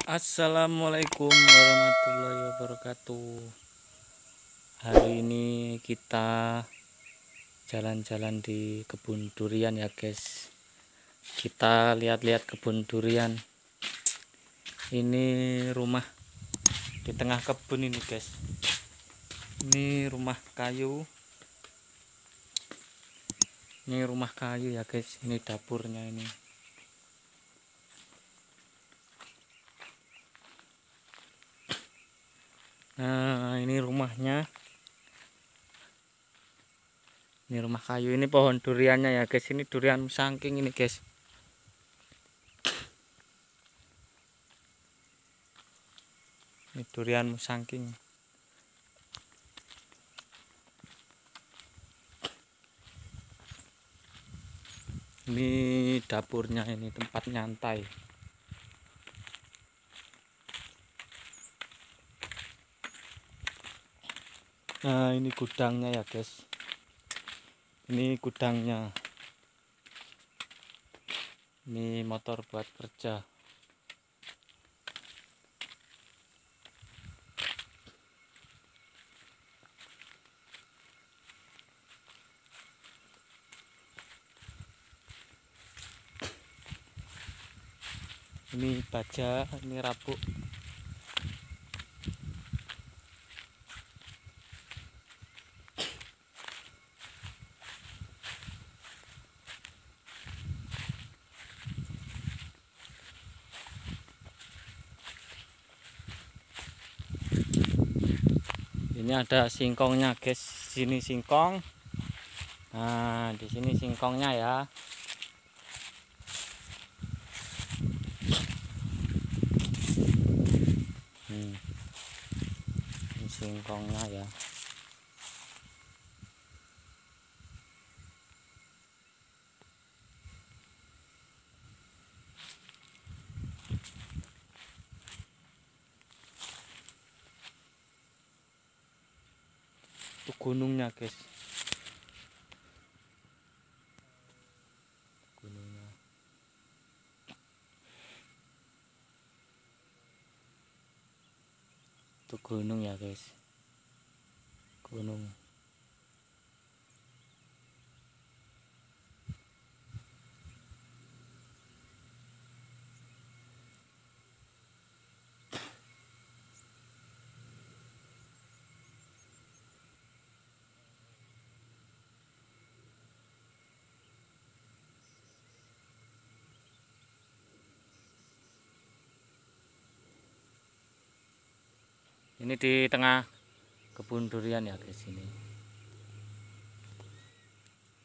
Assalamualaikum warahmatullahi wabarakatuh. Hari ini kita jalan-jalan di kebun durian ya guys. Kita lihat-lihat kebun durian. Ini rumah di tengah kebun ini guys. Ini rumah kayu. Ini rumah kayu ya guys. Ini dapurnya ini. Nah, ini rumahnya. Ini rumah kayu, ini pohon duriannya ya guys. Ini durian musangking ini guys. Ini durian musangking. Ini dapurnya, ini tempat nyantai. Nah, ini gudangnya ya guys. Ini gudangnya. Ini motor buat kerja. Ini baja, ini rabuk. Ini ada singkongnya guys. Sini singkong. Nah, di sini singkongnya ya. Ini singkongnya ya. Itu gunungnya guys. Gunungnya. Itu gunung ya guys. Gunung. Ini di tengah kebun durian ya guys ini.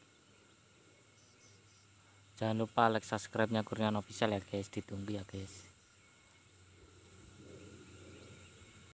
Jangan lupa like, subscribe-nya Kurniawan Official ya guys, ditunggu ya guys.